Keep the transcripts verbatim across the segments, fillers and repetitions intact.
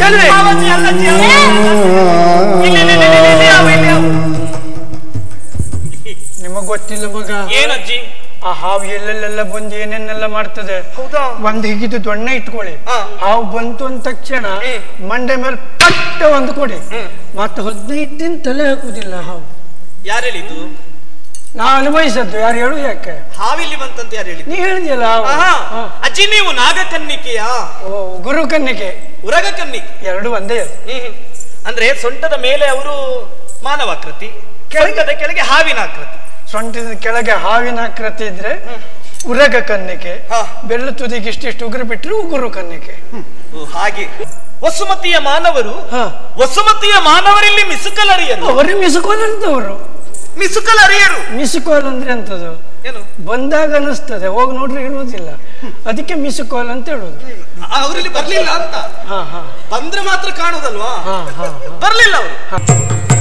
ನಿಮಗ್ ಗೊತ್ತಿಲ್ಲ ಮಗ ಏನಜ್ಜಿ ಆ ಹಾವು ಎಲ್ಲೆಲ್ಲೆಲ್ಲ ಬಂದು ಏನೇನೆಲ್ಲ ಮಾಡ್ತದೆ. ಹೌದಾ? ಒಂದ್ ಹಿಗಿದು ದೊಣ್ಣೆ ಇಟ್ಕೊಳ್ಳಿ, ಹಾವು ಬಂತು ಅಂದ ತಕ್ಷಣ ಮಂಡೆ ಮೇಲೆ ಪಟ್ಟ ಒಂದು ಕೊಡಿ, ಮತ್ತೆ ಹದಿನೈದು ದಿನ ತಲೆ ಹಾಕುದಿಲ್ಲ ಹಾವು. ಯಾರು ಹೇಳಿದ್ದು? ನಾ ಅನುಭವಿಸದ್ದು. ಯಾರು ಹೇಳು? ಯಾಕೆ ಹಾವಿಲ್ಲಿ ಬಂತಂತ ಯಾರು ಹೇಳಿದ್ದು? ನೀ ಹೇಳಿದ್ಯಲ್ಲ. ಅಜ್ಜಿ ನೀವು ನಾಗಕನ್ನಿಕೆಯಾ? ಓ, ಗುರು ಕನ್ನಿಕೆ, ಉರಗ ಕನ್ನಿಕೆ ಎರಡು ಒಂದೇ. ಅಂದ್ರೆ ಸೊಂಟದ ಮೇಲೆ ಅವರು ಮಾನವಾಕೃತಿ, ಸೊಂಟದ ಕೆಳಗೆ ಹಾವಿನ ಆಕೃತಿ. ಸೊಂಟದ ಕೆಳಗೆ ಹಾವಿನ ಆಕೃತಿ ಇದ್ರೆ ಉರಗ ಕನ್ನಿಕೆ, ಬೆಳ್ಳ ತುದಿಗೆ ಇಷ್ಟಿಷ್ಟು ಉಗುರು ಬಿಟ್ಟರೆ ಉಗುರು ಕನ್ನಿಕೆ. ಹಾಗೆ ವಸುಮತಿಯ ಮಾನವರು, ವಸುಮತಿಯ ಮಾನವರಲ್ಲಿ ಮಿಸುಕಲ್ ಅರಿಯರು. ಅವರು ಮಿಸುಕೋಲ್ ಅಂತವರು. ಮಿಸುಕಲ್ ಅರಿಯರು. ಮಿಸುಕೋಲ್ ಅಂದ್ರೆ ಎಂತದು? ಏನು ಬಂದಾಗ ಅನಿಸ್ತದೆ, ಹೋಗಿ ನೋಡ್ರಿ ಹೇಳುವುದಿಲ್ಲ, ಅದಕ್ಕೆ ಮಿಸುಕೋಲ್ ಅಂತ ಹೇಳುದು. ಅವರಲ್ಲಿ ಬರ್ಲಿಲ್ಲ ಅಂತ. ಬಂದ್ರೆ ಮಾತ್ರ ಕಾಣುದಲ್ವಾ? ಬರ್ಲಿಲ್ಲ ಅವರು.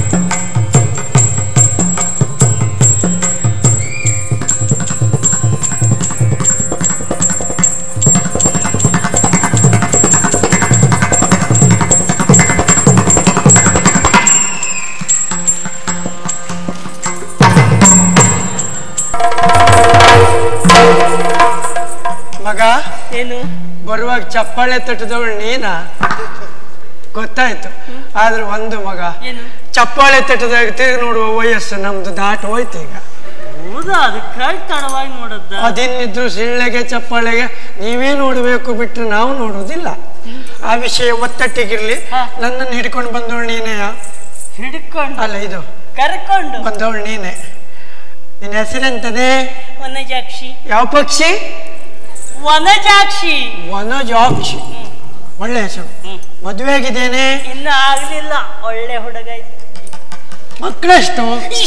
ಮಗ ಏನು ಬರುವಾಗ ಚಪ್ಪಾಳೆ ತಟ್ಟದವಳು ನೀನ ಗೊತ್ತಾಯ್ತು. ಆದ್ರೆ ಒಂದು ಮಗ, ಚಪ್ಪಾಳೆ ತಟ್ಟದಾಗ ತಿರುಗಿ ನೋಡುವ ವಯಸ್ಸು ನಮ್ದು ದಾಟ್ ಹೋಯ್ತು ಈಗ. ಹೌದಾ? ಅದಕ್ಕಾಗಿ ತಡವಾಗಿ ನೋಡದ್ದ. ಅದಿನ್ನಿದ್ರು ಸಿಳ್ಳೆಗೆ ಚಪ್ಪಾಳೆಗೆ ನೀವೇ ನೋಡ್ಬೇಕು, ಬಿಟ್ರೆ ನಾವು ನೋಡುವುದಿಲ್ಲ. ಆ ವಿಷಯ ಒತ್ತಟ್ಟಿಗಿರ್ಲಿ. ನನ್ನನ್ನು ಹಿಡ್ಕೊಂಡು ಬಂದವಳು ನೀನೇ. ಹಿಡ್ಕೊಂಡು ಅಲ್ಲ, ಇದು ಕರ್ಕೊಂಡು ಬಂದವಳು ನೀನೆ. ನಿನ್ನ ಹೆಸರೆಂತದೆ? ವನಜಾಕ್ಷಿ. ಯಾವ ಪಕ್ಷಿ? ವನಜಾಕ್ಷಿ. ವನಜಾಕ್ಷಿ, ಒಳ್ಳೆ ಹೆಸರು. ಮದುವೆ ಆಗಿದ್ದೇನೆ? ಇನ್ನು ಆಗ್ಲಿಲ್ಲ. ಒಳ್ಳೆ ಹುಡುಗ ಇತ್ತು. ಮಕ್ಕಳೆಷ್ಟು?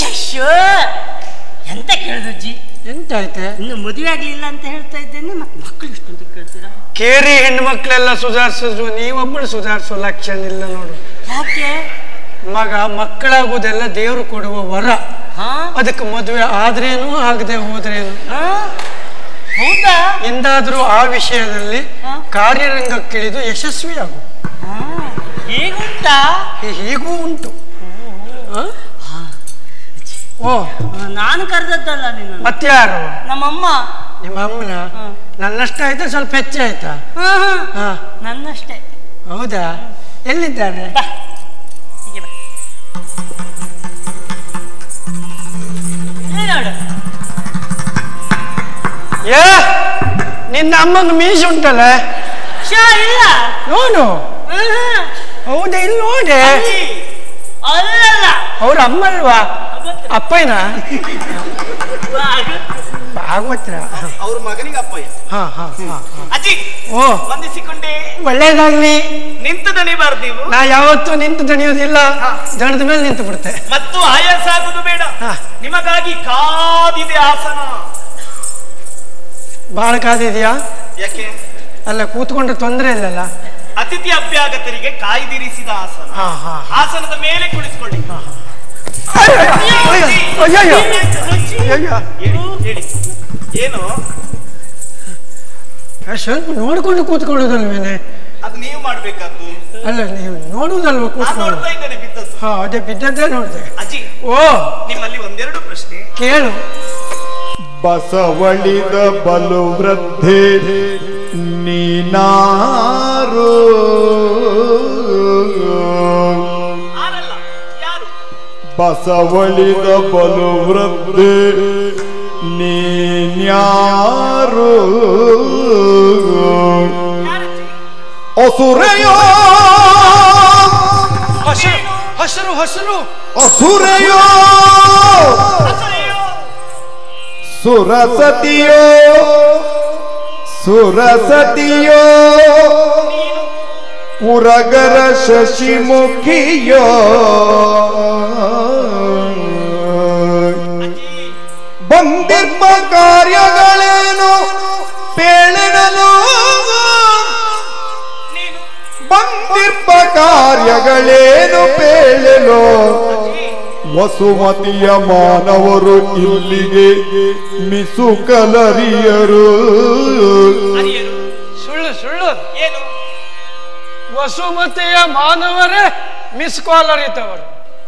ಎಂತ ಕೇಳಿದಜ್ಜಿ? ಎಂತ ಆಯ್ತೆ? ಇನ್ನು ಮದುವೆ ಆಗ್ಲಿಲ್ಲ ಅಂತ ಹೇಳ್ತಾ ಇದ್ದೇನೆ, ಮತ್ತೆ ಮಕ್ಕಳು ಎಷ್ಟು ಅಂತ ಕೇಳ್ತೀರಾ? ಕೇರಿ ಹೆಣ್ಣು ಮಕ್ಕಳೆಲ್ಲ ಸುಧಾರಿಸಿದ್ರು, ನೀವೊಬ್ಬಳು ಸುಧಾರಿಸೋ ಲಕ್ಷಣ ಇಲ್ಲ ನೋಡು. ಯಾಕೆ? ಮಗ, ಮಕ್ಕಳಾಗುವುದೆಲ್ಲ ದೇವರು ಕೊಡುವ ವರ. ಅದಕ್ಕೆ ಮದುವೆ ಆದ್ರೇನು ಆಗದೆ ಹೋದ್ರೇನು. ಹೌದಾ? ಎಂದಾದ್ರೂ ಆ ವಿಷಯದಲ್ಲಿ ಕಾರ್ಯರಂಗಕ್ಕಿಳಿದು ಯಶಸ್ವಿಯಾಗು. ಹೀಗುಂಟಾ? ಹೀಗೂ ಉಂಟು. ಓ, ನಾನು ಕರೆದದ್ದಲ್ಲ ನಿನ್ನ. ಮತ್ಯಾರು? ನಮ್ಮಮ್ಮ. ನಿಮ್ಮ ಅಮ್ಮನ? ನನ್ನಷ್ಟೇ ಆಯ್ತಾ ಸ್ವಲ್ಪ ಹೆಚ್ಚೆ ಆಯ್ತಾ? ನನ್ನಷ್ಟೇ. ಹೌದಾ? ಎಲ್ಲಿದ್ದಾರೆ? ಏ, ನಿನ್ನ ಅಮ್ಮಂಗ ಮೀಸು ಉಂಟಲ್ಲ? ಇಲ್ಲ ನೋಡು. ಹೌದಾ? ಇಲ್ಲಿ ನೋಡಿ. ಅಲ್ಲ, ಅವ್ರ ಅಮ್ಮ ಅಲ್ವಾ? ಅಪ್ಪಯ್ಯನ? ಭಾಗವತ್ರ ಅವ್ರ ಮಗನಿಗೆ ಅಪ್ಪಯ್ಯ. ಹಾ ಹಾ ಅಜ್ಜಿ, ಓ, ವಂದಿಸಿಕೊಂಡೆ. ಒಳ್ಳೇದಾಗ್ಲಿ. ನಿಂತು ದಣಿಬಾರ್ದು ನೀವು. ನಾ ಯಾವತ್ತೂ ನಿಂತು ದಣಿಯೋದಿಲ್ಲ, ದಣದ ಮೇಲೆ ನಿಂತು ಬಿಡುತ್ತೆ. ಮತ್ತು ಆಯಾಸ ಆಗುದು ಬೇಡ. ನಿಮಗಾಗಿ ಕಾದಿದೆ ಆಸನ. ಬಹಳ ಕಾದಿದ್ಯಾ? ಯಾಕೆ? ಅಲ್ಲ, ಕೂತ್ಕೊಂಡ್ರೆ ತೊಂದರೆ ಇಲ್ಲಲ್ಲ. ಅತಿಥಿ ಅಭ್ಯಾಗತರಿಗೆ ಕಾಯ್ದಿರಿಸಿದ ಆಸನ. ಆಸನದ ಮೇಲೆ ಕುಳಿತುಕೊಳ್ಳಿ. ಏನು? ಸ್ವಲ್ಪ ನೋಡ್ಕೊಂಡು ಕೂತ್ಕೊಳ್ಳೋದಲ್ವೇನೆ? ಅದು ನೀವು ಮಾಡ್ಬೇಕಾದ್ದು. ಅಲ್ಲ, ನೀವು ನೋಡುವುದಲ್ವ ಕೂತ್ಕೊಳ್ಳೋದು? ಹಾ, ಅದೇ ಬಿದ್ದದ್ದೇ ನೋಡಿದೆ. ಅಜ್ಜಿ, ಓ, ನಿಮ್ಮಲ್ಲಿ ಒಂದೆರಡು ಪ್ರಶ್ನೆ ಕೇಳು. ಬಸವಳಿದ ಬಲು ವೃದ್ಧೆ ನೀನಾರು, ಬಸವಳಿದ ಬಲು ವೃದ್ಧೆ ನೀನ್ಯಾರು, ಅಸುರೆಯೋ ಹಸಿರು ಹಸಿರು ಅಸುರೆಯೋ ಸುರಸತಿಯೋ ಸುರಸತಿಯೋ ಉರಗರ ಶಶಿಮುಖಿಯೋ ಬಂದಿರ್ಪ ಕಾರ್ಯಗಳೇನು ಪೇಳಿಡಲು, ಬಂದಿರ್ಪ ಕಾರ್ಯಗಳೇನು ಪೇಳಲು, ವಸುಮತಿಯ ಮಾನವರು ಇಲ್ಲಿಗೆ ಮಿಸುಕಲರಿಯರು. ಸುಳ್ಳು ಸುಳ್ಳು ಏನು? ವಸುಮತಿಯ ಮಾನವರೇ ಮಿಸ್ ಕಾಲ್ ಅರಿತವರು.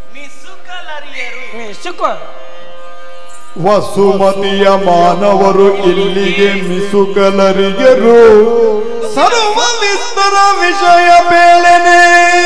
ಮಿಸ್ ಕಾಲ್ ವಸುಮತಿಯ ಮಾನವರು ಇಲ್ಲಿಗೆ ಮಿಸುಕಲರಿಯರು ಸರ್ವ ವಿಸ್ತರ ವಿಷಯ ಬೇಳೆನೆ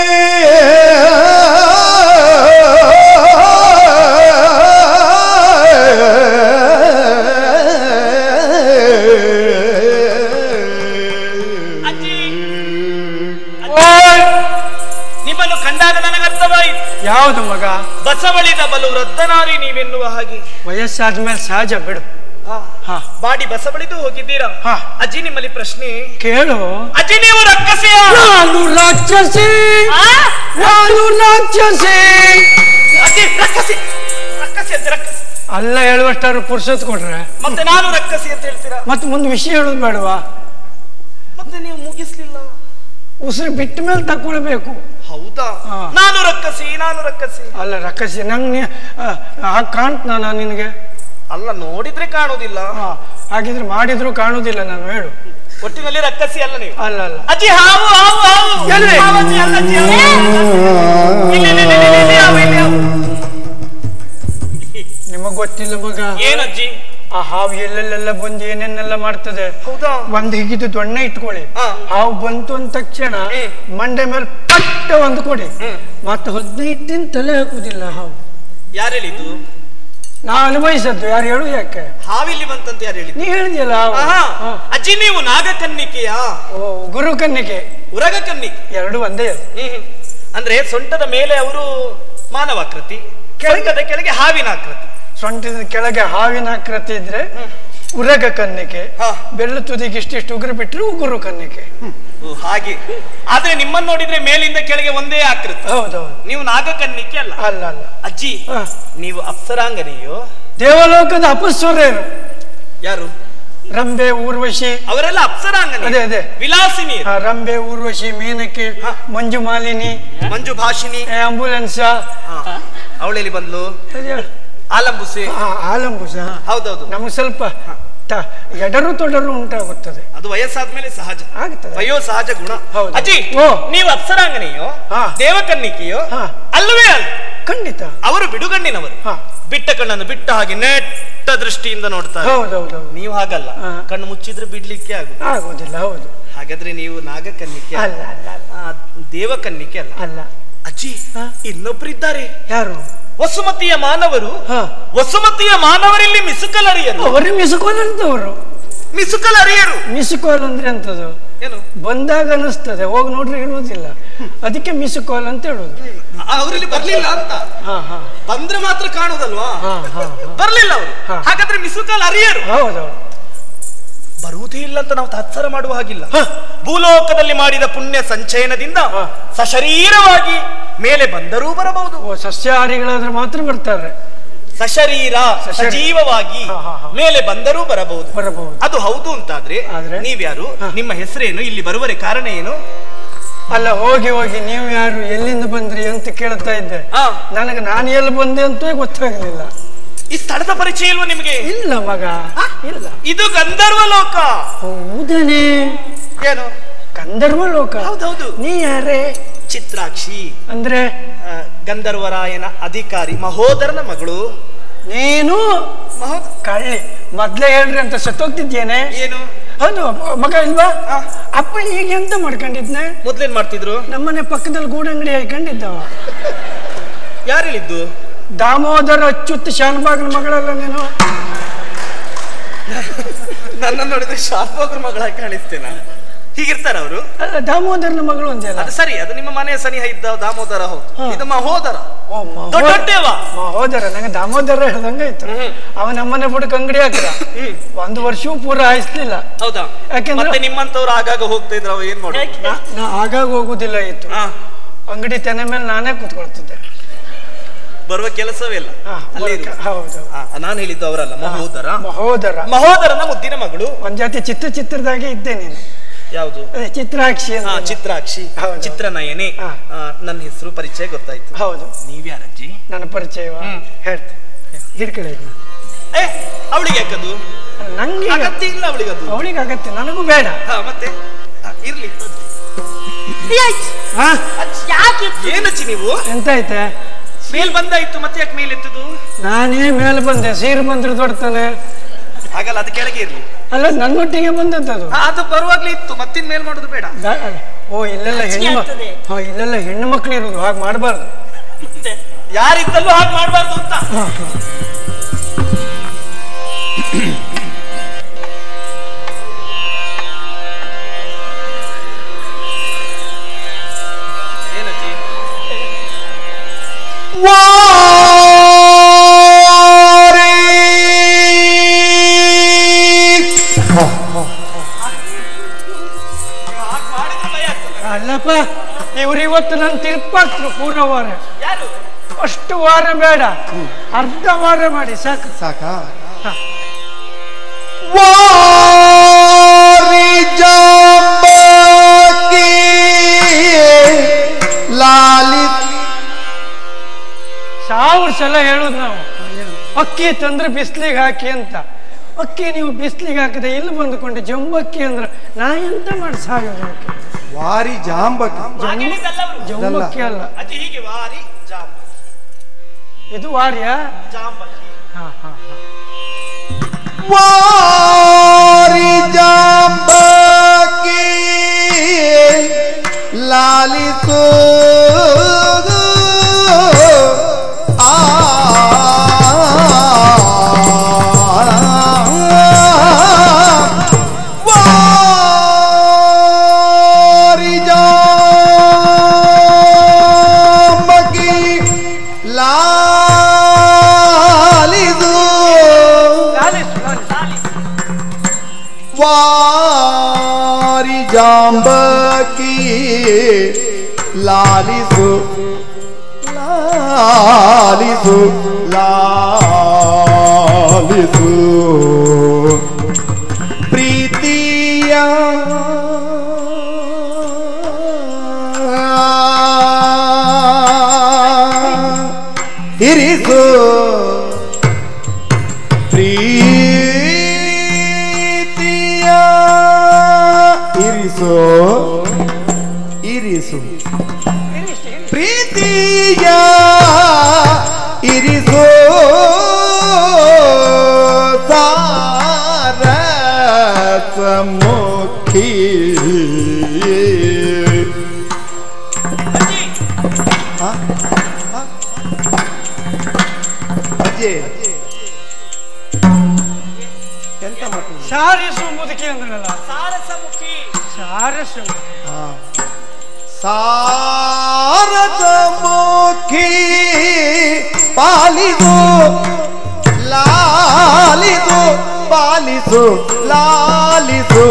ನಿಮ್ಮನ್ನು ಕಂಡಾಗ ನನಗರ್ಥವಾಯಿತು. ಯಾವುದು ಮಗ? ಬಸವಳಿದ ಬಲು ವೃದ್ಧನಾರಿ ನೀವೆನ್ನುವ ಹಾಗೆ. ವಯಸ್ಸಾದ್ಮೇಲೆ ಸಹಜ ಬಿಡು. ಬಾಡಿ ಬಸವಳಿದು ಹೋಗಿದ್ದೀರಾ? ಅಜ್ಜಿ ನಿಮ್ಮಲ್ಲಿ ಪ್ರಶ್ನೆ ಕೇಳು. ಅಜ್ಜಿ ನೀವು ರಕ್ಕಸಿಯ? ನಾನು ರಾಕ್ಷಸಿ, ನಾನು ರಾಕ್ಷಸಿ. ಅಜ್ಜಿ ರಕ್ಕಸಿ ರಕ್ಕಸಿ ಅಂತ ರಕ್ಕಸಿ ಅಲ್ಲ ಹೇಳುವಷ್ಟಾರು ಪುರುಷತ್ ಕೊಟ್ರೆ ಮತ್ತೆ ನಾನು ರಕ್ಕಸಿ ಅಂತ ಹೇಳ್ತೀರಾ? ಮತ್ತೆ ಮುಂದೆ ವಿಷಯ ಹೇಳೋದು ಬೇಡವಾ? ಮತ್ತೆ ನೀವು ಮುಗಿಸ್ಲಿಲ್ಲ. ಉಸಿರು ಬಿಟ್ಟ ಮೇಲೆ ತಕೊಳ್ಬೇಕು. ಹೌದಾ? ನಾನು ರಕ್ಕಸಿ ನಾನು ರಕ್ಕಸಿ. ಅಲ್ಲ ರಕ್ಕಸಿ ನಂಗೆ ಹಾಗೆ ಕಾಣ್ತ ನಾನು ನಿನಗೆ? ಅಲ್ಲ ನೋಡಿದ್ರೆ ಕಾಣುದಿಲ್ಲ. ಹಾಗಿದ್ರೆ ಮಾಡಿದ್ರು ಕಾಣುದಿಲ್ಲ. ನಾನು ಹೇಳು. ಒಟ್ಟಿನಲ್ಲಿ ರಕ್ಕಸಿ ಅಲ್ಲ ನೀವು? ಅಲ್ಲ ಅಲ್ಲ. ಅಜ್ಜಿ ಹಾವು ಹಾವು ಹಾವು. ನಿಮಗ್ ಗೊತ್ತಿಲ್ಲ ಮಗ? ಏನಜ್ಜಿ? ಆ ಹಾವು ಎಲ್ಲೆಲ್ಲೆಲ್ಲ ಬಂದು ಏನೇನೆಲ್ಲ ಮಾಡ್ತದೆ. ಹೌದಾ? ಒಂದ್ ಹೀಗಿದ್ದು ದೊಣ್ಣೆ ಇಟ್ಕೊಳ್ಳಿ. ಹಾವು ಬಂತು ಅಂದ ತಕ್ಷಣ ಮಂಡೆ ಮೇಲೆ ಪಟ್ಟ ಒಂದು ಕೊಡಿ. ಮತ್ತೆ ಹದಿನೈದು ದಿನ ತಲೆ ಹಾಕುದಿಲ್ಲ ಹಾವು. ಯಾರು ಹೇಳಿದ್ದು? ನಾ ಅನುಭವಿಸದ್ದು. ಯಾರು ಹೇಳು? ಯಾಕೆ ಹಾವಿಲ್ಲಿ ಬಂತಂತ ಯಾರು ಹೇಳಿದ್ದು? ನೀ ಹೇಳಿದ್ಯಲ್ಲ. ಅಜ್ಜಿ ನೀವು ನಾಗಕನ್ನಿಕೆಯಾ? ಓ ಗುರು ಕನ್ನಿಕೆ, ಉರಗ ಕನ್ನಿಕೆ ಎರಡು ಒಂದೇ. ಅಂದ್ರೆ ಸೊಂಟದ ಮೇಲೆ ಅವರು ಮಾನವಾಕೃತಿ, ಸೊಂಟದ ಕೆಳಗೆ ಹಾವಿನ ಆಕೃತಿ. ಸೊಂಟದ ಕೆಳಗೆ ಹಾವಿನ ಆಕೃತಿ ಇದ್ರೆ ಉರಗ ಕನ್ನಿಕೆ, ಬೆಳ್ಳ ತುದಿಗೆ ಇಷ್ಟಿಷ್ಟು ಉಗುರು ಬಿಟ್ಟರೆ ಉಗುರು ಕನ್ನಿಕೆ. ಹಾಗೆ. ಆದ್ರೆ ನಿಮ್ಮನ್ನು ನೋಡಿದ್ರೆ ಮೇಲಿಂದ ಕೆಳಗೆ ಒಂದೇ ಆಕೃತಿ. ಹೌದೌದು. ನೀವು ನಾಗಕನ್ನಿಕೆ ಅಲ್ಲ. ಅಲ್ಲ ಅಲ್ಲ. ಅಜ್ಜಿ ನೀವು ಅಪ್ಸರಾಂಗನೆಯೋ? ದೇವಲೋಕದ ಅಪಸ್ವರೇರು. ಯಾರು? ರಂಬೆ, ಊರ್ವಶಿ ಅವರೆಲ್ಲ ಅಪ್ಸರಾಂಗನೆ. ಅದೇ ಅದೇ ವಿಲಾಸಿನಿ. ರಂಬೆ, ಊರ್ವಶಿ, ಮೇನಕೆ, ಮಂಜು ಮಾಲಿನಿ, ಮಂಜು ಭಾಷಿನಿ, ಆಂಬುಲೆನ್ಸ್. ಅವಳೆಲ್ಲಿ ಬಂದ್ಲು? ಆಲಂಬುಸಿ. ಆಲಂಬುಸ. ಹೌದೌದು. ನಮ್ಗೆ ಸ್ವಲ್ಪ ಎಡರು ತೊಡರು ಉಂಟಾಗುತ್ತದೆ. ಅದು ವಯಸ್ಸಾದ್ಮೇಲೆ ಸಹಜ ಆಗ್ತದೆ. ವಯೋ ಸಹಜ ಗುಣ. ಅಜ್ಜಿ ನೀವು ಅಪ್ಸರಾಂಗನೆಯೋ ದೇವಕನ್ನಿಕೆಯೋ? ಅಲ್ಲವೇ ಅಲ್ಲ. ಖಂಡಿತ. ಅವರು ಬಿಡುಗಣ್ಣಿನವರು. ಬಿಟ್ಟ ಕಣ್ಣನ್ನು ಬಿಟ್ಟ ಹಾಗೆ ನೆಟ್ಟ ದೃಷ್ಟಿಯಿಂದ ನೋಡ್ತಾರೆ. ಹೌದೌದು. ನೀವು ಹಾಗಲ್ಲ. ಕಣ್ಣು ಮುಚ್ಚಿದ್ರೆ ಬಿಡ್ಲಿಕ್ಕೆ ಆಗುದು ಆಗುದಿಲ್ಲ. ಹೌದು. ಹಾಗಾದ್ರೆ ನೀವು ನಾಗಕನ್ನಿಕೆ ಅಲ್ಲ, ದೇವಕನ್ನಿಕೆ ಅಲ್ಲ. ಅಲ್ಲ. ಅಜ್ಜಿ ಇನ್ನೊಬ್ಬರಿದ್ದಾರೆ. ಯಾರು? ವಸುಮತಿಯ ಮಾನವರು. ವಸುಮತಿಯ ಮಾನವರಲ್ಲಿ ಮಿಸುಕಲರಿಯರು. ಅವರು ಮಿಸುಕೋಲ್ ಅಂತವರು. ಮಿಸುಕಲರಿಯರು. ಮಿಸುಕೋಲ್ ಅಂದ್ರೆ ಎಂತದು? ಏನು? ಬಂದಾಗ ಅನಿಸ್ತದೆ, ಹೋಗಿ ನೋಡ್ರಿ ಇರುವುದಿಲ್ಲ. ಅದಕ್ಕೆ ಮಿಸುಕೋಲ್ ಅಂತ ಹೇಳುದು. ಅವರಲ್ಲಿ ಬರ್ಲಿಲ್ಲ ಅಂತ. ಬಂದ್ರೆ ಮಾತ್ರ ಕಾಣುದಲ್ವಾ? ಬರ್ಲಿಲ್ಲ ಅವರು. ಹಾಗಾದ್ರೆ ಮಿಸುಕಲ್ ಅರಿಯರು. ಹೌದೌದು. ಬರುವುದೇ ಇಲ್ಲ ಅಂತ ನಾವು ತತ್ಸರ ಮಾಡುವ ಹಾಗಿಲ್ಲ. ಭೂಲೋಕದಲ್ಲಿ ಮಾಡಿದ ಪುಣ್ಯ ಸಂಚಯನದಿಂದ ಸಶರೀರವಾಗಿ ಮೇಲೆ ಬಂದರೂ ಬರಬಹುದು. ಸಸ್ಯಾಹಾರಿಗಳಾದ್ರೆ ಮಾತ್ರ ಬರ್ತಾರೆ. ಸಶರೀರ ಸಜೀವವಾಗಿ ಮೇಲೆ ಬಂದರೂ ಬರಬಹುದು. ಬರಬಹುದು. ಅದು ಹೌದು ಅಂತಾದ್ರೆ ನೀವ್ಯಾರು? ನಿಮ್ಮ ಹೆಸರೇನು? ಇಲ್ಲಿ ಬರುವರೆ ಕಾರಣ ಏನು? ಅಲ್ಲ, ಹೋಗಿ ಹೋಗಿ ನೀವು ಯಾರು, ಎಲ್ಲಿಂದ ಬಂದ್ರಿ ಅಂತ ಕೇಳ್ತಾ ಇದ್ದೆ. ನನಗೆ ನಾನು ಎಲ್ಲಿ ಬಂದೆ ಅಂತ ಗೊತ್ತಾಗಲಿಲ್ಲ. ಈ ಸ್ಥಳದ ಪರಿಚಯ ಇಲ್ವಾ ನಿಮಗೆ? ಇಲ್ಲ ಮಗ, ಇಲ್ಲ. ಇದು ಗಂಧರ್ವ ಲೋಕ. ಹೌದನೇ? ಏನು ಗಂಧರ್ವ ಲೋಕ? ಹೌದೌದು. ನೀ ಯಾರೇ? ಚಿತ್ರಾಕ್ಷಿ ಅಂದ್ರೆ ಗಂಧರ್ವರಾಯನ ಅಧಿಕಾರಿ, ಮಹೋದರನ ಮಗಳು. ನೀನು ಕಳ್ಳಿ ಮೊದ್ಲೇ ಹೇಳ್ರಿ ಅಂತ ಸತ್ತೋಗ್ತಿದ್ದೇನೆ. ಏನು? ಹೌದು ಮಗ ಇಲ್ವಾ? ಅಪ್ಪ ಈಗ ಎಂತ ಮಾಡ್ಕೊಂಡಿದ್ನೆ? ಮೊದ್ಲೇನ್ ಮಾಡ್ತಿದ್ರು? ನಮ್ಮನೆ ಪಕ್ಕದಲ್ಲಿ ಗೂಡಂಗಡಿ ಹಾಕೊಂಡಿದ್ದವ. ಯಾರು ಹೇಳಿದ್ದು? ದಾಮೋದರ ಅಚ್ಯುತ್ ಶಾನ್ಭಾಗ್ನ ಮಗಳಲ್ಲ ನೀನು? ನನ್ನ ನೋಡಿದ್ರೆ ಶಾನ್ಭಾಗ್ರ ಮಗಳಾಗಿ ಕಾಣಿಸ್ತೇನ? ಹೀಗಿರ್ತಾರ ಅವರು? ಅಲ್ಲ, ದಾಮೋದರನ ಮಗಳು ಅಂದಲ್ಲ. ಅದು ಸರಿ, ಅದು ನಿಮ್ಮ ಮನೆಯ ಸನಿಹ ಇದ್ದ ದಾಮೋದರ. ಹೌದು, ಇದು ಮಹೋದರ. ಮಹೋದರ. ನಂಗೆ ದಾಮೋದರ ಹೇಳ್ದಂಗಾಯ್ತು. ಅವ ನಮ್ಮನೆ ಬುಡಕ್ ಅಂಗಡಿ ಹಾಕಿದ, ಒಂದು ವರ್ಷವೂ ಪೂರ ಹಾಯಿಸ್ಲಿಲ್ಲ. ಹೌದಾ? ಯಾಕೆಂದ್ರೆ ನಿಮ್ಮಂತವ್ರು ಆಗಾಗ ಹೋಗ್ತಾ ಇದ್ರ. ಏನ್ ಮಾಡ? ನಾ ಆಗಾಗ ಹೋಗುದಿಲ್ಲ ಇತ್ತು. ಅಂಗಡಿ ತೆನೆ ಮೇಲೆ ನಾನೇ ಕೂತ್ಕೊಳ್ತಿದ್ದೆ. ಬರುವ ಕೆಲಸವೇ ಇಲ್ಲ. ಹೌದು. ನಾನು ಹೇಳಿದ್ದು ಅವರಲ್ಲ, ಮಹೋದರ. ಮಹೋದರ. ಮಹೋದರನ ಮುದ್ದಿನ ಮಗಳು. ಒಂದ್ ಜಾತಿ ಚಿತ್ರ ಚಿತ್ರದಾಗೆ ಇದ್ದೆ ನೀನು. ಯಾವುದು? ಚಿತ್ರಾಕ್ಷಿ. ಚಿತ್ರಾಕ್ಷಿ, ಚಿತ್ರನಯನೆ. ನನ್ನ ಹೆಸರು ಪರಿಚಯ ಗೊತ್ತಾಯ್ತು. ಹೌದು. ನೀವ್ಯಾರಜ್ಜಿ? ನನ್ನ ಪರಿಚಯ ಹೇಳ್ತೆ. ಹಿಡ್ಕಡೆ ಅವಳಿಗೆ ಯಾಕದು? ನಂಗೆ ಅಗತ್ಯ ಇಲ್ಲ ಅವಳಿಗದು. ಅವಳಿಗೆ ಅಗತ್ಯ, ನನಗೂ ಬೇಡ. ಮತ್ತೆ ಇರ್ಲಿ. ಹಾ ಯಾಕೆ ಏನಚ್ಚಿ ನೀವು ಎಂತ ಐತೆ ಮೇಲ್ ಬಂದಾಯ್ತು ಮತ್ತೆ ಯಾಕೆ ಮೇಲ್ ಎತ್ತದು? ನಾನೇ ಮೇಲೆ ಬಂದೆ, ಸೀರು ಬಂದ್ರೆ ದೊಡ್ತಾನೆ. ಹಾಗಲ್ಲ, ಅದು ಕೆಳಗೆ ಇರ್ಲಿ. ಅಲ್ಲ ನನ್ನೊಟ್ಟಿಗೆ ಬಂದದ್ದು ಅದು ಬರುವಾಗ್ಲೇ ಇತ್ತು, ಮತ್ತಿನ್ ಮೇಲ್ ಮಾಡೋದು ಬೇಡ. ಓ ಇಲ್ಲೆಲ್ಲ ಹೆಣ್ಣು ಹಾ ಇಲ್ಲೆಲ್ಲ ಹೆಣ್ಣು ಮಕ್ಳು ಇರೋದು, ಹಾಗೆ ಮಾಡಬಾರ್ದು. ಯಾರಿದ್ದಲ್ಲೂ ಹಾಗೆ ಮಾಡಬಾರ್ದು ಅಂತ. ಅಲ್ಲಪ್ಪ, ಇವ್ರು ಇವತ್ತು ನನ್ನ ತಿರ್ಪಾಕ್ರು ಪೂರ್ಣ ವಾರ. ಯಾರು? ಅಷ್ಟು ವಾರ ಬೇಡ, ಅರ್ಧ ವಾರ ಮಾಡಿ ಸಾಕು. ಸಾಕ ಲಾಲಿ ಸಾವಿರ ಸಲ ಹೇಳುದು ನಾವು, ಅಕ್ಕಿ ತಂದ್ರೆ ಬಿಸ್ಲಿಗೆ ಹಾಕಿ ಅಂತ. ಅಕ್ಕಿ ನೀವು ಬಿಸ್ಲಿಗೆ ಹಾಕಿದೆ ಇಲ್ಲಿ ಬಂದುಕೊಂಡೆ ಜಂಬಕ್ಕಿ ಅಂದ್ರೆ ನಾ ಎಂತ ಮಾಡಿ ಸಾಯೋದು? ವಾರಿ ಜಾಂಬಕ್ಕಿ, ಜಂಬಕ್ಕಿ ಅಲ್ಲ, ಹೀಗೆ ವಾರಿ ಜಾಂಬ, ಇದು ವಾರ್ಯ. ಜಾಂಬಕ್ಕಿ. ಹಾ ಹಾ ಹಾ ವಾರಿ ಜಾಂಬಕ್ಕಿ ಲಾಲಿಸು ಆ ವಾರಿ ಜಾಂಬಕ್ಕಿ ಲಾಲಿಸು ವಾರಿ ಜಾಂಬಕ್ಕಿ ಲಾಲಿಸು ಲಾಲಿಸು ಲಾಲಿಸು ಪ್ರೀತಿಯ ಇರಿಸು ಪ್ರೀತಿಯ ಇರಿಸು ಇರಿಸು ಪ್ರೀತಿಯ ಇರಿಸು ಸಾರಸಮುಖಿ ಅಜ್ಜಿ ಎಂತ ಮಾತು? ಸಾರಿಸು ಮುದುಕಿ ಅಂದ್ರಲ್ಲ, ಸಾರಸಮುಖಿ. ಸಾರಸು ಸಾರಸಮುಖಿ ಪಾಲಿಸು ಲಾಲಿಸು ಪಾಲಿಸು ಲಾಲಿಸು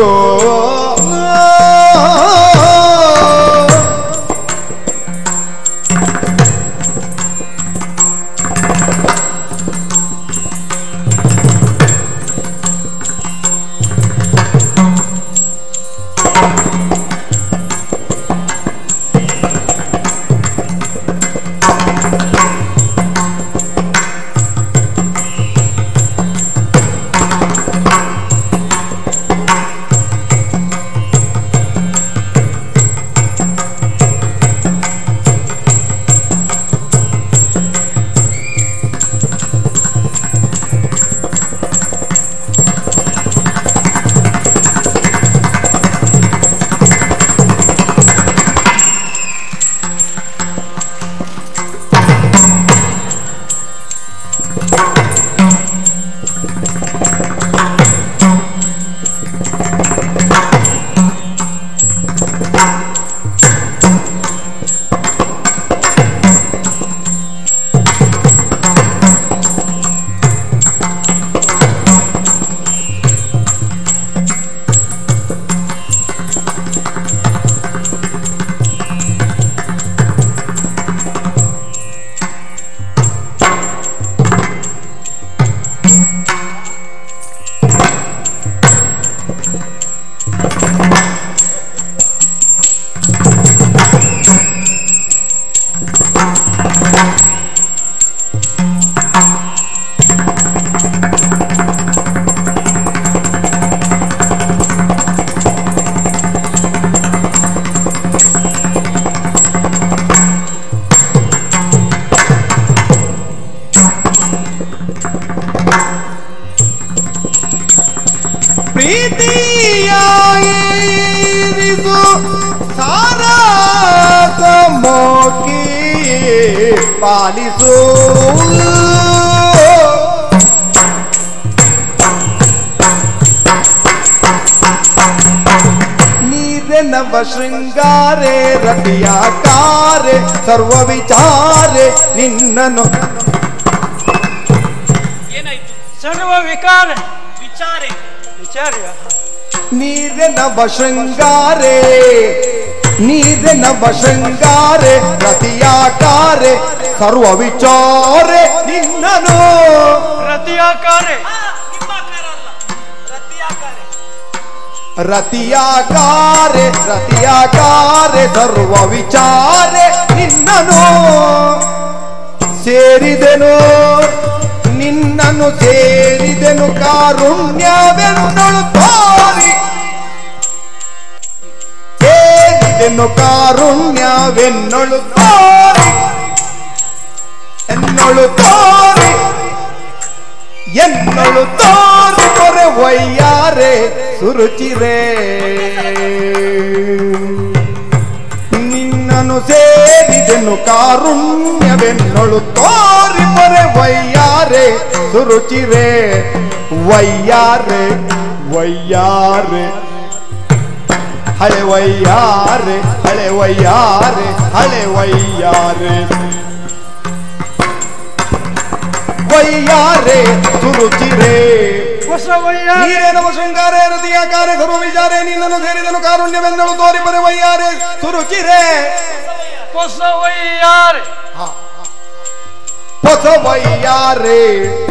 ಪಾಲಿಸು ನವ ಶೃಂಗಾರೆ ರತಿಯಾಕಾರೆ ಸರ್ವ ವಿಚಾರೆ ನಿನ್ನನು ಏನಾಯ್ತು? ಸರ್ವ ವಿಕಾರ ವಿಚಾರೆ ವಿಚಾರ ನೀರೆ ನವ ಶೃಂಗಾರೆ ನೀರೆ ನವ ಶೃಂಗಾರೆ ರತಿಯಾಕಾರೆ ಸರ್ವ ವಿಚಾರೆ ನಿನ್ನನು ರತಿಯಾಕಾರೆ ರತಿಯಾಕಾರೆ ರತಿಯಾಕಾರೆ ಸರ್ವ ವಿಚಾರೆ ನಿನ್ನನು ಸೇರಿದೆನು ನಿನ್ನನು ಸೇರಿದೆನು ಕಾರುಣ್ಯವೆನ್ನಳು ತೋರಿ ಸೇರಿದೆನು ಕಾರುಣ್ಯವೆನ್ನಳು ತೋರಿ ಎನ್ನಳು ತೋರಿ ಎನ್ನಳು ತೋರಿ ಕೊರೆ ವಯ್ಯಾರೆ ಸುರುಚಿರೇ ನಿನ್ನನು ಸೇರಿದೆನು ಕಾರುಣ್ಯವೆನ್ನಳು ತೋರಿ ಕೊರೆ ವಯ್ಯಾರೆ ಸುರುಚಿರೇ ವಯ್ಯಾರೆ ವಯ್ಯಾರೆ ಹಳೆ ವಯ್ಯಾರೆ ಹಳೆ ವಯ್ಯಾರೆ ಹಳೆ ವಯ್ಯಾರೆ ವಯ್ಯಾರೆ ಸುರುಚಿರೇ ಹೊಸ ವಯ್ಯ ನೀರೇ ನವ ಶೃಂಗಾರೆ ರತಿಯಾಕಾರೆ ಸರ್ವ ವಿಚಾರೆ ನಿನ್ನನ್ನು ಸೇರಿದನು ಕಾರುಣ್ಯವೆಂದಳು ತೋರಿ ಬರೆ ವಯ್ಯಾರೆ ಸುರುಚಿರೇ ಹೊಸ ವಯ್ಯಾರೆ ಹೊಸ ವಯ್ಯಾರೆ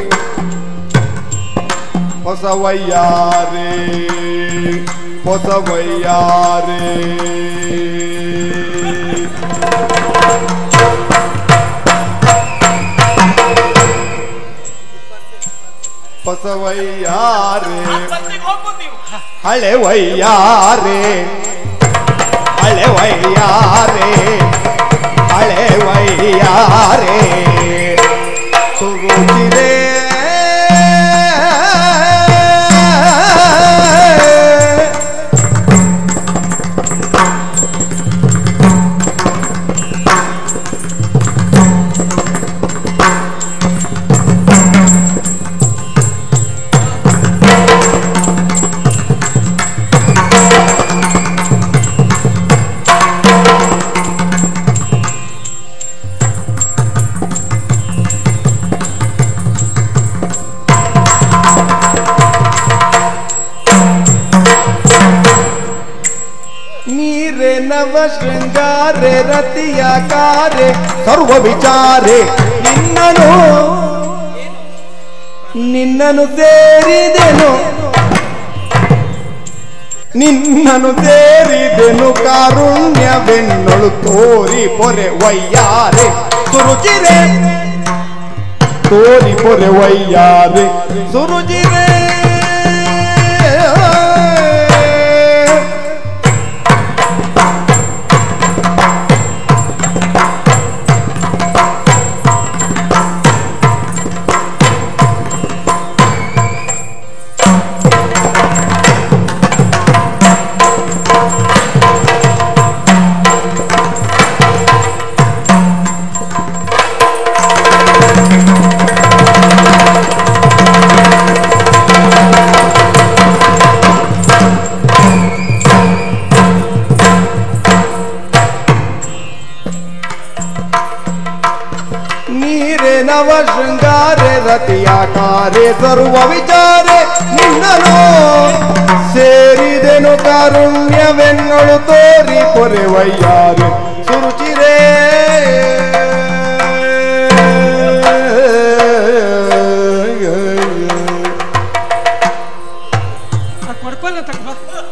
ಹೊಸ ವಯ್ಯಾರೆ ಹೊಸ ವಯ್ಯಾರೆ ಹೊಸ ವಯ್ಯಾರೆ ಹಳೆ ವಯ್ಯಾರೆ ಹಳೆ ವಯ್ಯಾರೆ ಹಳೆ ವಯ್ಯಾರೆ ಸುರುಚಿರೇ ನವ ಶೃಂಗಾರೆ ರತಿಯಾಕಾರೆ ಸರ್ವ ವಿಚಾರೆ ನಿನ್ನನು ನಿನ್ನನು ಸೇರಿದೆನು ನಿನ್ನನು ಸೇರಿದೆನು ಕಾರುಣ್ಯವೆನ್ನಳು ತೋರಿ ಪೊರೆ ವಯ್ಯಾರೆ ಸುರುಚಿರೇ ತೋರಿ ಪೊರೆ ವಯ್ಯಾರೆ ಸುರುಚಿರೇ ನವ ಶೃಂಗಾರೆ ರತಿಯಾಕಾರೆ ಸರ್ವ ವಿಚಾರೆ ನಿನ್ನನು ಸೇರಿದೆನು ಕಾರುಣ್ಯವೆನ್ನಳು ತೋರಿ ಪೊರೆ ವಯ್ಯಾರೆ ಸುರುಚಿರೇ ಕೊಡ್ಪಲ್ಲ ತಕ್ಕ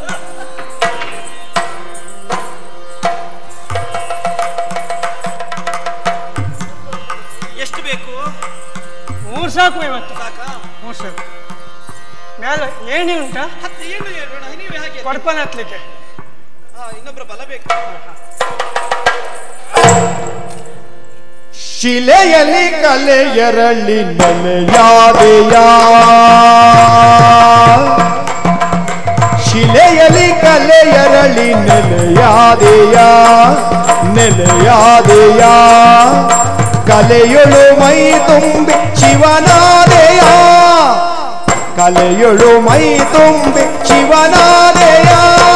ಎಷ್ಟು ಬೇಕು? ಮೂರು ಸಾಕು ಇವತ್ತು. ಸಾಕಾ? ಮೂರು ಸಾಕು. ಮೇಲೆ ಏಣಿ ಉಂಟಾ? ಹತ್ತು ಏನು ಬೇಡ, ನೀವೇ ಹಾಗೆ ಕೊಡ್ಪನ ಹತ್ಲಿಕ್ಕೆ. ಹಾ, ಇನ್ನೊಬ್ಬರ ಬಲ ಬೇಕು. ಶಿಲೆಯಲ್ಲಿ ಕಲೆಯರಳಿ ನೆಲೆಯಾದೆಯ ಶಿಲೆಯಲ್ಲಿ ಕಲೆಯರಳಿ ನೆಲೆಯಾದೆಯ ನೆಲೆಯಾದೆಯ ಕಲೆಯೊಳು ಮೈ ತುಂಬಿ ಶಿವನಾದೆಯ ಕಲೆಯೊಳು ಮೈ ತುಂಬಿ ಶಿವನಾದೆಯ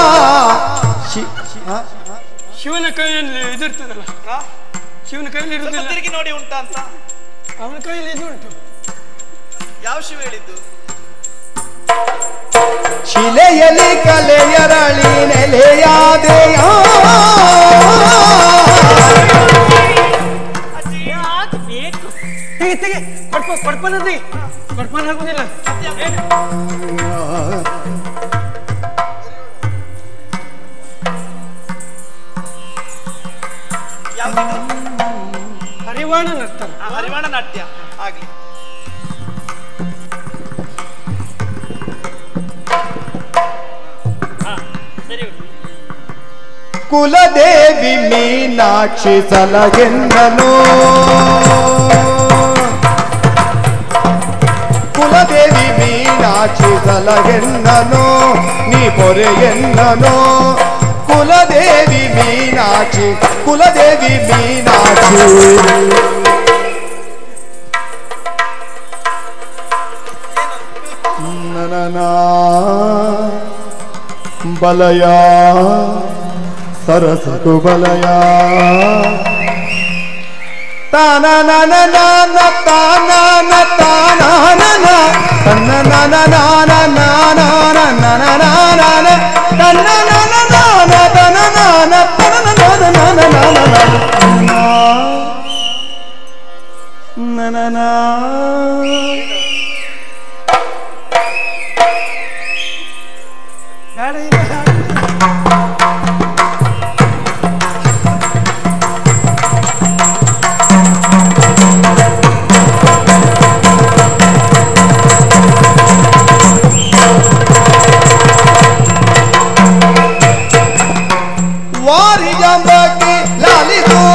ಶಿವನ ಕೈಯಲ್ಲಿ ಇದಿರ್ತದಲ್ಲ, ಶಿವನ ಕೈಯಲ್ಲಿ ಇರುವುದಿಲ್ಲ. ತಿರುಗಿ ನೋಡಿ ಉಂಟಾ ಅಂತ. ಅವನ ಕೈಯಲ್ಲಿ ಇದು ಉಂಟು. ಯಾವ ಶಿವ ಹೇಳಿದ್ದು? ಶಿಲೆಯಲ್ಲಿ ಕಲೆಯರಳಿ ನೆಲೆಯಾದೆಯ ಬೇಕು ತೆಗೆ ತೆಗೆ ಕೊಡ್ಪ ಕೊಡ್ಪನ ತೆಗೆ ಕೊಡ್ಪನ ಆಗುದಿಲ್ಲ. ಹರಿವಾಣ ನರ್ತನ. ಹರಿವಾಣ ನಾಟ್ಯ ಆಗ್ಲಿ. ಕುಲದೇವಿ ಮೀನಾಕ್ಷಿ ಸಲಗೆನ್ನನು ಕುಲದೇವಿ ಮೀನಾಕ್ಷಿ ಸಲಗೆನ್ನನು ನೀ ಪೊರೆಯನ್ನನು ಕುಲದೇವಿ ಮೀನಾಕ್ಷಿ ಕುಲದೇವಿ ಮೀನಾಕ್ಷಿ ನನ ಬಲಯ ಸರಸತು ಬಲಯ ತಾನ ನನ ನಾನ ತಾನ ತಾನ ತನ್ನ ನನ ನಾನ ನಾನ ನನ ನಾನ ತನ್ನ ನನ ನಾನ ತನ ನಾನ ತನ ನಾನ ನಾನ ನಾನ ನನ ವಾರಿ ಜಂಬಕ್ಕೆ ಲಾಲಿಸು